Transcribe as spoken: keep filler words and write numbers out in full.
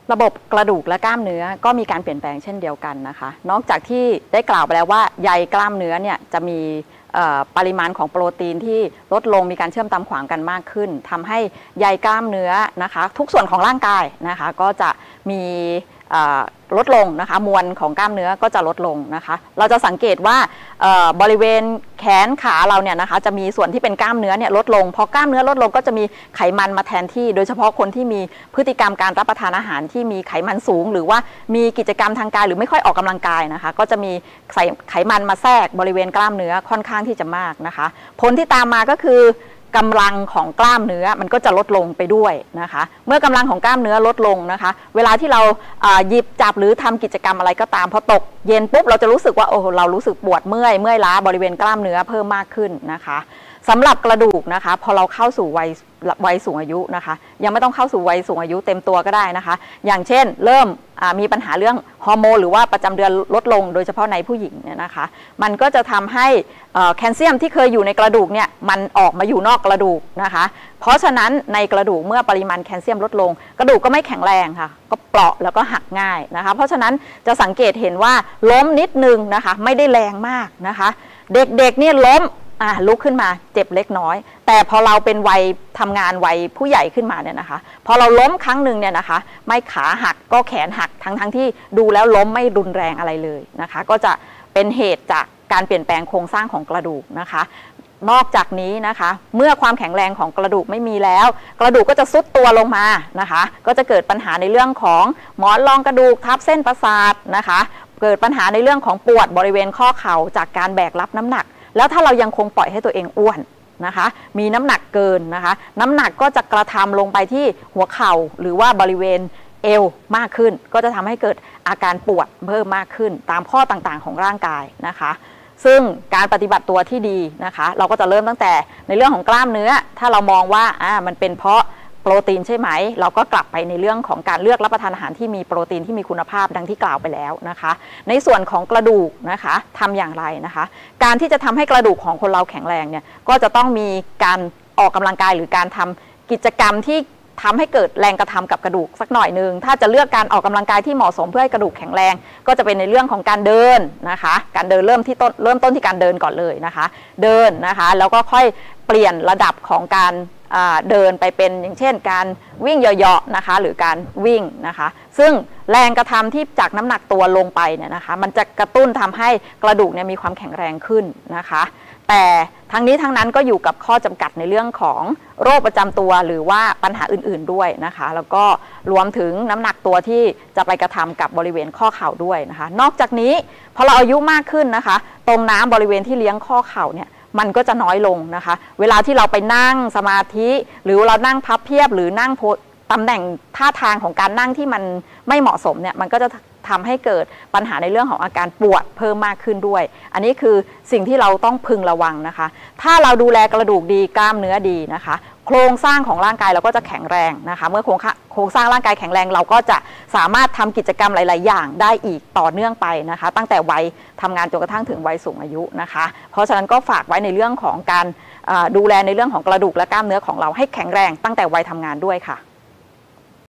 ระบบกระดูกและกล้ามเนื้อก็มีการเปลี่ยนแปลงเช่นเดียวกันนะคะนอกจากที่ได้กล่าวไปแล้วว่าใยกล้ามเนื้อเนี่ยจะมีปริมาณของโปรตีนที่ลดลงมีการเชื่อมตามขวางกันมากขึ้นทำให้ใยกล้ามเนื้อนะคะทุกส่วนของร่างกายนะคะก็จะมีลดลงนะคะมวลของกล้ามเนื้อก็จะลดลงนะคะเราจะสังเกตว่าบริเวณแขนขาเราเนี่ยนะคะจะมีส่วนที่เป็นกล้ามเนื้อเนี่ยลดลงพอกล้ามเนื้อลดลงก็จะมีไขมันมาแทนที่โดยเฉพาะคนที่มีพฤติกรรมการรับประทานอาหารที่มีไขมันสูงหรือว่ามีกิจกรรมทางกายหรือไม่ค่อยออกกำลังกายนะคะก็จะมีไขมันมาแทรกบริเวณกล้ามเนื้อค่อนข้างที่จะมากนะคะผลที่ตามมาก็คือกำลังของกล้ามเนื้อมันก็จะลดลงไปด้วยนะคะเมื่อกำลังของกล้ามเนื้อลดลงนะคะเวลาที่เราหยิบจับหรือทำกิจกรรมอะไรก็ตามพอตกเย็นปุ๊บเราจะรู้สึกว่าโอ้เรารู้สึกปวดเมื่อยเมื่อยล้าบริเวณกล้ามเนื้อเพิ่มมากขึ้นนะคะสำหรับกระดูกนะคะพอเราเข้าสู่วัยวัยสูงอายุนะคะยังไม่ต้องเข้าสู่วัยสูงอายุเต็มตัวก็ได้นะคะอย่างเช่นเริ่มมีปัญหาเรื่องฮอร์โมนหรือว่าประจำเดือนลดลงโดยเฉพาะในผู้หญิงเนี่ยนะคะมันก็จะทำให้แคลเซียมที่เคยอยู่ในกระดูกเนี่ยมันออกมาอยู่นอกกระดูกนะคะเพราะฉะนั้นในกระดูกเมื่อปริมาณแคลเซียมลดลงกระดูกก็ไม่แข็งแรงค่ะก็เปราะแล้วก็หักง่ายนะคะเพราะฉะนั้นจะสังเกตเห็นว่าล้มนิดนึงนะคะไม่ได้แรงมากนะคะเด็กๆเนี่ยล้มอ่ะลุกขึ้นมาเจ็บเล็กน้อยแต่พอเราเป็นวัยทำงานวัยผู้ใหญ่ขึ้นมาเนี่ยนะคะพอเราล้มครั้งหนึ่งเนี่ยนะคะไม่ขาหักก็แขนหักทั้งทั้งที่ดูแล้วล้มไม่รุนแรงอะไรเลยนะคะก็จะเป็นเหตุจากการเปลี่ยนแปลงโครงสร้างของกระดูกนะคะนอกจากนี้นะคะเมื่อความแข็งแรงของกระดูกไม่มีแล้วกระดูกก็จะซุดตัวลงมานะคะก็จะเกิดปัญหาในเรื่องของหมอนรองกระดูกทับเส้นประสาทนะคะเกิดปัญหาในเรื่องของปวดบริเวณข้อเข่าจากการแบกรับน้ำหนักแล้วถ้าเรายังคงปล่อยให้ตัวเองอ้วนนะคะมีน้ำหนักเกินนะคะน้ำหนักก็จะกระทำลงไปที่หัวเข่าหรือว่าบริเวณเอวมากขึ้นก็จะทำให้เกิดอาการปวดเพิ่มมากขึ้นตามข้อต่างๆของร่างกายนะคะซึ่งการปฏิบัติตัวที่ดีนะคะเราก็จะเริ่มตั้งแต่ในเรื่องของกล้ามเนื้อถ้าเรามองว่าอ่ามันเป็นเพราะโปรตีนใช่ไหมเราก็กลับไปในเรื่องของการเลือกรับประทานอาหารที่มีโปรตีนที่มีคุณภาพดังที่กล่าวไปแล้วนะคะในส่วนของกระดูกนะคะทำอย่างไรนะคะการที่จะทำให้กระดูกของคนเราแข็งแรงเนี่ยก็จะต้องมีการออกกำลังกายหรือการทำกิจกรรมที่ทำให้เกิดแรงกระทำกับกระดูกสักหน่อยนึงถ้าจะเลือกการออกกำลังกายที่เหมาะสมเพื่อให้กระดูกแข็งแรงก็จะเป็นในเรื่องของการเดินนะคะการเดินเริ่มที่ต้นเริ่มต้นที่การเดินก่อนเลยนะคะเดินนะคะแล้วก็ค่อยเปลี่ยนระดับของการเดินไปเป็นอย่างเช่นการวิ่งเหยาะๆนะคะหรือการวิ่งนะคะซึ่งแรงกระทำที่จากน้ำหนักตัวลงไปเนี่ยนะคะมันจะกระตุ้นทำให้กระดูกเนี่ยมีความแข็งแรงขึ้นนะคะแต่ทั้งนี้ทั้งนั้นก็อยู่กับข้อจำกัดในเรื่องของโรคประจำตัวหรือว่าปัญหาอื่นๆด้วยนะคะแล้วก็รวมถึงน้ำหนักตัวที่จะไปกระทำกับบริเวณข้อเข่าด้วยนะคะนอกจากนี้พอเราอายุมากขึ้นนะคะตรงน้ำบริเวณที่เลี้ยงข้อเข่าเนี่ยมันก็จะน้อยลงนะคะเวลาที่เราไปนั่งสมาธิหรือเรานั่งพับเพียบหรือนั่งโพตำแหน่งท่าทางของการนั่งที่มันไม่เหมาะสมเนี่ยมันก็จะทำให้เกิดปัญหาในเรื่องของอาการปวดเพิ่มมากขึ้นด้วยอันนี้คือสิ่งที่เราต้องพึงระวังนะคะถ้าเราดูแลกระดูกดีกล้ามเนื้อดีนะคะโครงสร้างของร่างกายเราก็จะแข็งแรงนะคะเมื่อโครงโครงสร้างร่างกายแข็งแรงเราก็จะสามารถทำกิจกรรมหลายๆอย่างได้อีกต่อเนื่องไปนะคะตั้งแต่วัยทำงานจนกระทั่งถึงวัยสูงอายุนะคะเพราะฉะนั้นก็ฝากไว้ในเรื่องของการดูแลในเรื่องของกระดูกและกล้ามเนื้อของเราให้แข็งแรงตั้งแต่วัยทำงานด้วยค่ะ